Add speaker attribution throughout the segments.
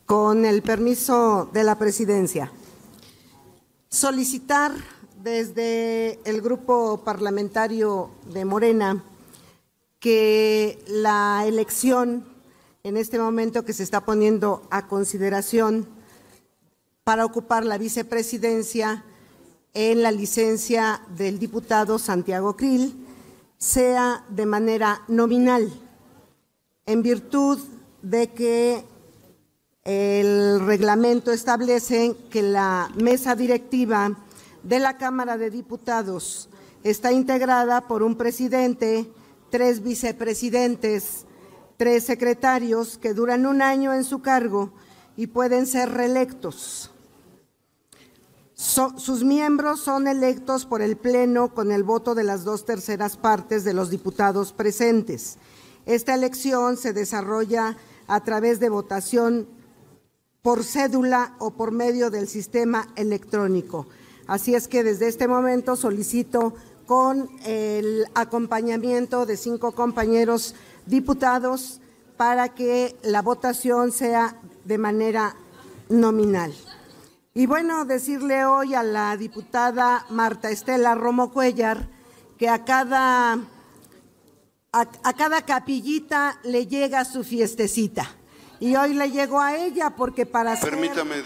Speaker 1: Con el permiso de la presidencia, solicitar desde el grupo parlamentario de Morena que la elección en este momento que se está poniendo a consideración para ocupar la vicepresidencia en la licencia del diputado Santiago Krill sea de manera nominal, en virtud de que el reglamento establece que la mesa directiva de la Cámara de Diputados está integrada por un presidente, 3 vicepresidentes, 3 secretarios que duran 1 año en su cargo y pueden ser reelectos. Sus miembros son electos por el Pleno con el voto de las 2/3 partes de los diputados presentes. Esta elección se desarrolla a través de votación por cédula o por medio del sistema electrónico. Así es que desde este momento solicito con el acompañamiento de 5 compañeros diputados para que la votación sea de manera nominal. Y bueno, decirle hoy a la diputada Marta Estela Romo Cuéllar que a cada capillita le llega su fiestecita. Y hoy le llegó a ella porque para ser…
Speaker 2: Permítame,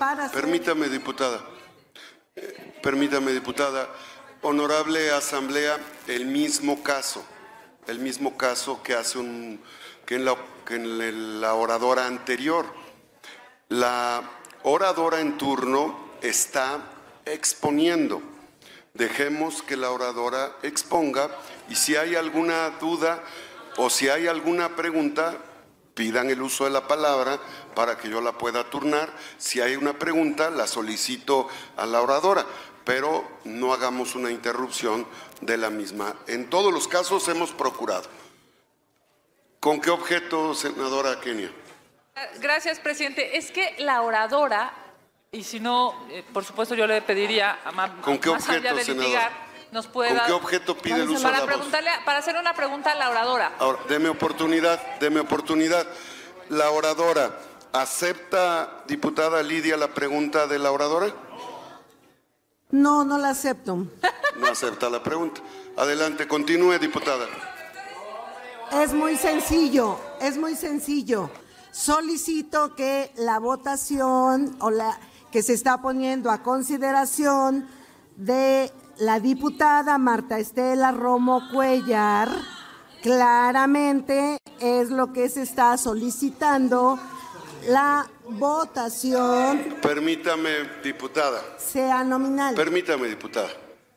Speaker 2: diputada. Honorable Asamblea, el mismo caso que en la oradora anterior. La oradora en turno está exponiendo. Dejemos que la oradora exponga y si hay alguna duda o si hay alguna pregunta, pidan el uso de la palabra para que yo la pueda turnar. Si hay una pregunta, la solicito a la oradora, pero no hagamos una interrupción de la misma. En todos los casos hemos procurado. ¿Con qué objeto, senadora Kenia?
Speaker 3: Gracias, presidente. Es que la oradora, y si no, por supuesto yo le pediría,
Speaker 2: ¿con qué
Speaker 3: más allá
Speaker 2: objeto,
Speaker 3: de litigar,
Speaker 2: senadora?
Speaker 3: nos pueda…
Speaker 2: ¿Con qué objeto pide el uso de la voz?
Speaker 3: Para hacer una pregunta a la oradora.
Speaker 2: Ahora, deme oportunidad. La oradora, ¿acepta, diputada Lidia, la pregunta de la oradora?
Speaker 1: No, no la acepto.
Speaker 2: No acepta la pregunta. Adelante, continúe, diputada.
Speaker 1: Es muy sencillo. Solicito que la votación que se está poniendo a consideración de la diputada Marta Estela Romo Cuéllar, claramente es lo que se está solicitando, la votación…
Speaker 2: Permítame, diputada.
Speaker 1: Sea nominal.
Speaker 2: Permítame, diputada.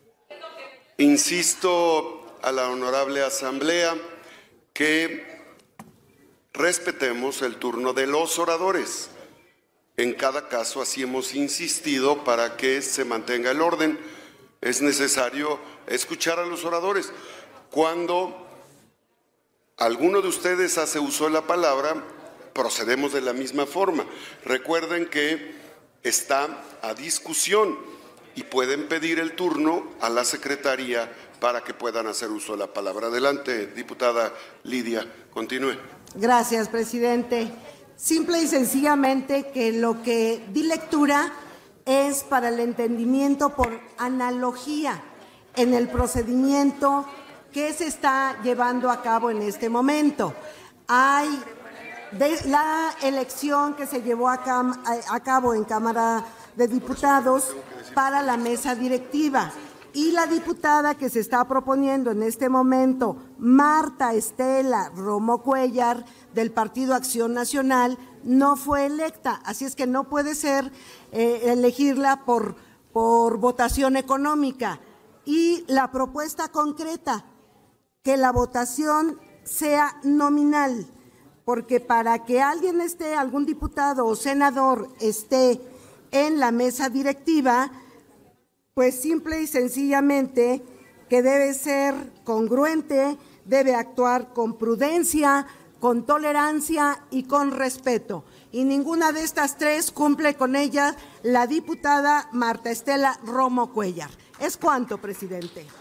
Speaker 2: Insisto a la honorable Asamblea que respetemos el turno de los oradores. En cada caso así hemos insistido para que se mantenga el orden. Es necesario escuchar a los oradores. Cuando alguno de ustedes hace uso de la palabra, procedemos de la misma forma. Recuerden que está a discusión y pueden pedir el turno a la secretaría para que puedan hacer uso de la palabra. Adelante, diputada Lidia, continúe.
Speaker 1: Gracias, presidente. Simple y sencillamente que lo que di lectura es para el entendimiento por analogía en el procedimiento que se está llevando a cabo en este momento. Hay de la elección que se llevó a cabo en Cámara de Diputados para la mesa directiva y la diputada que se está proponiendo en este momento, Marta Estela Romo Cuéllar, del Partido Acción Nacional, no fue electa, así es que no puede ser elegirla por votación económica. Y la propuesta concreta, que la votación sea nominal, porque para que alguien esté, algún diputado o senador esté en la mesa directiva, pues simple y sencillamente que debe ser congruente, debe actuar con prudencia, con tolerancia y con respeto. Y ninguna de estas 3 cumple con ella la diputada Marta Estela Romo Cuéllar. ¿Es cuánto, presidente?